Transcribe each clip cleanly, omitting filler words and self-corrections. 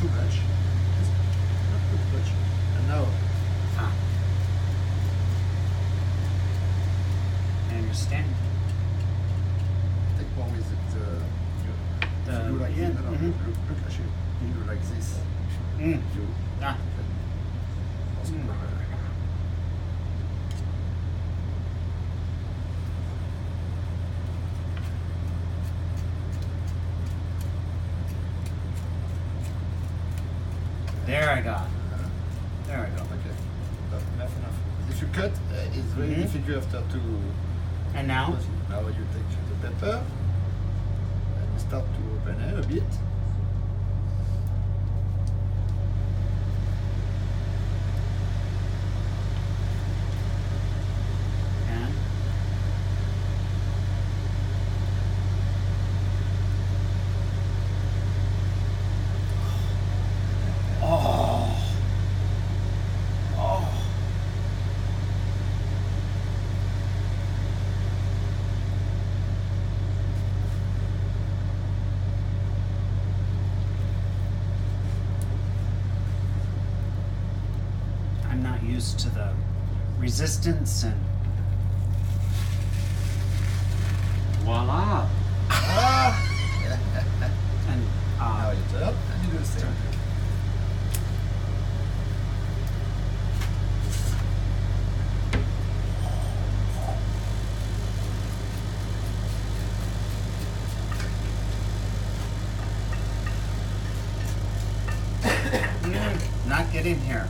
too much. Just not too much. And now, Ah. I understand. take one with The- you like yeah, this. No, mhm. look, actually, you like this. Mm. You. Ah. Mm. There I got. There I go. Okay. Enough. If you cut, it's very Mhm. difficult after to. And now? Now you take the pepper and you start to open it a bit. And oh. Oh. I'm not used to the resistance and voila. Ah! And Now you turn and you do the same. Not getting here.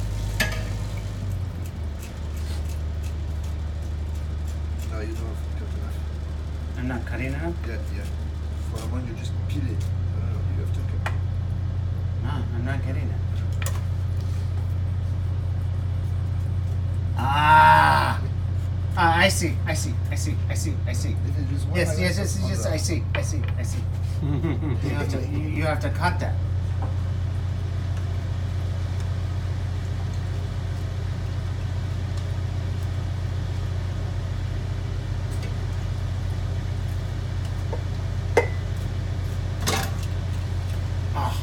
No, you don't have to cut enough. I'm not cutting enough? Yeah. For one, you just peel it. No, you have to cut. No, I'm not getting it. Ah! I see. If it is one, Yes, like yes, that, yes, on I the- see. You have to cut that. Ah,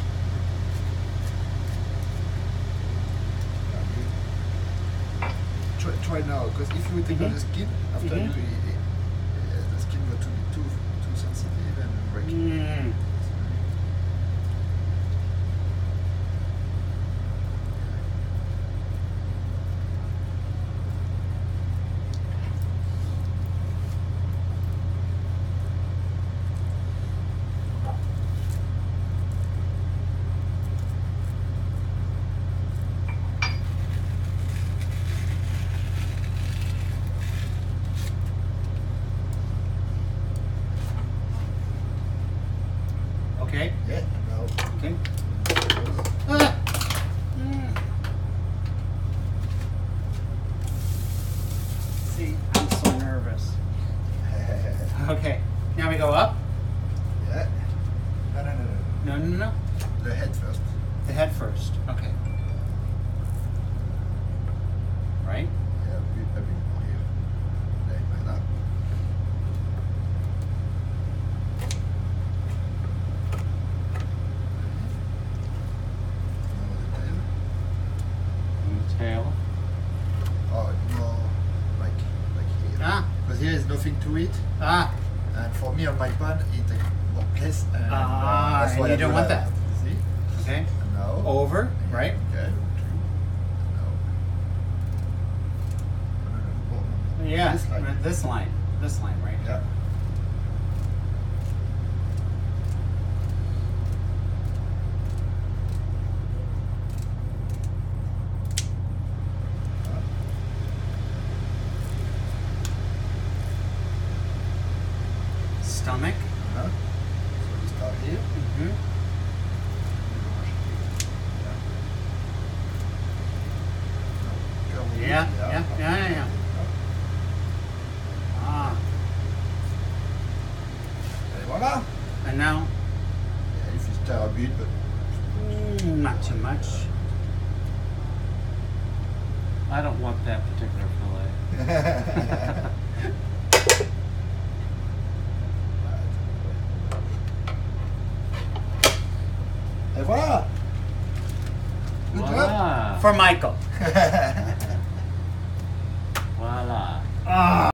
Try now, because if you take out the skin, after Mhm. the skin will be too sensitive and break. mm. Okay. Yeah, now. Okay. Ah. Mm. See, I'm so nervous. Okay. Now we go up. Yeah. No. No. The head first. The head first. Okay. Right? Yeah, a bit more here. Like that. Now the tail. And the tail. Oh, more like here. Ah. Because here is nothing to it, Ah. and for me on my pan it takes more place, and Ah, that's and why you I don't do want that. that. See? Okay. And now. Over. Right. Okay. Now. Yeah. This line. This line. This line, right? Yeah. Stomach. So we start here. Mm-hmm. Yeah. Ah. Et voilà. And now, Yeah, if you stir a bit, but not too much. I don't want that particular fillet. Et voilà. for Michael. Voila. Ah.